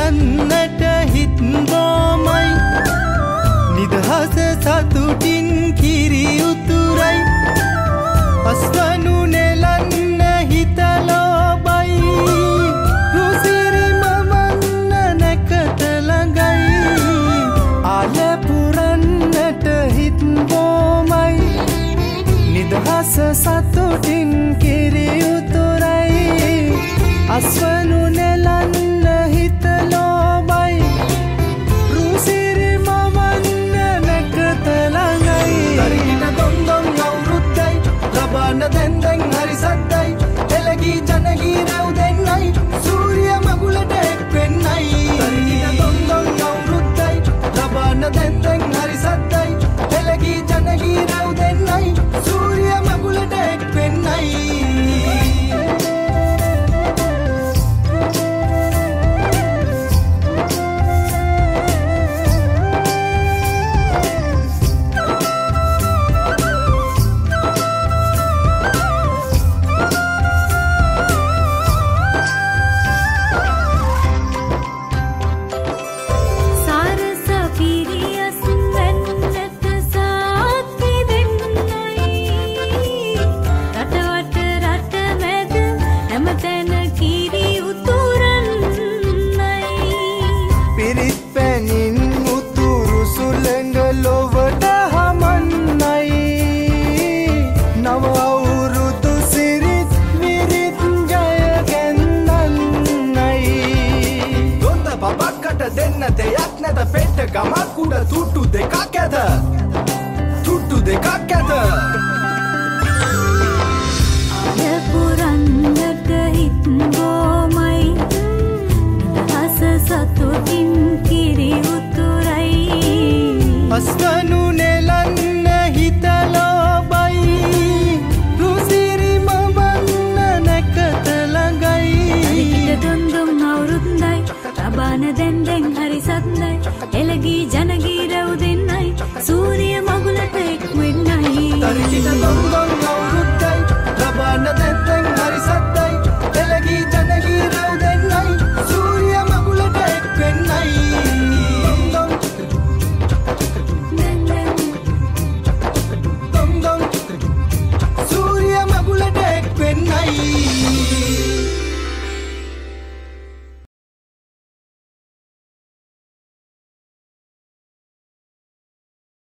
කරන්නට හිත් බොමයි නිදහස සතුටින් කිරි උතුරයි අස්වනු නෙලන්න හිත ලෝබයි රුසිරි මමන්න නැකත ළඟයි ආල පුරන්නට හිත් බොමයි නිදහස සතුටින් කිරි උතුරයි අස්වනු නෙලන්න හිත ලෝබයි රුසිරි මමන්න නැකත ළඟයි දරිගින දොන්දොන් අවුරුද්දයි ලබන දැන් හරි සද්දයි එළගී ජනගී රැව් දෙන්නයි සූර්ය මගුලට එක් වෙන්නයි දරිගින දොන්දොන් අවුරුද්දයි ලබන දැන්